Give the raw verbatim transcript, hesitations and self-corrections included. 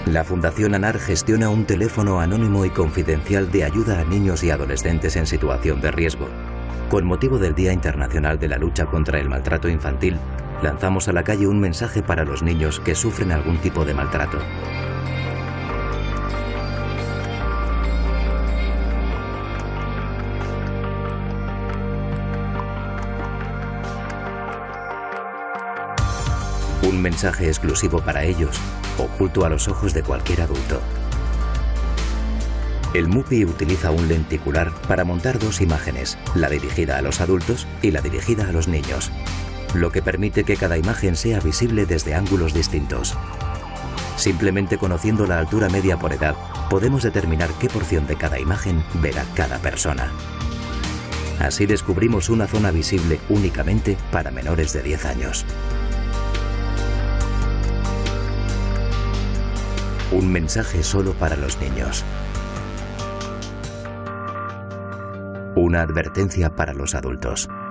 La Fundación ANAR gestiona un teléfono anónimo y confidencial de ayuda a niños y adolescentes en situación de riesgo. Con motivo del Día Internacional de la Lucha contra el Maltrato Infantil, lanzamos a la calle un mensaje para los niños que sufren algún tipo de maltrato. Un mensaje exclusivo para ellos, oculto a los ojos de cualquier adulto. El MUPI utiliza un lenticular para montar dos imágenes, la dirigida a los adultos y la dirigida a los niños, lo que permite que cada imagen sea visible desde ángulos distintos. Simplemente conociendo la altura media por edad, podemos determinar qué porción de cada imagen verá cada persona. Así descubrimos una zona visible únicamente para menores de diez años. Un mensaje solo para los niños. Una advertencia para los adultos.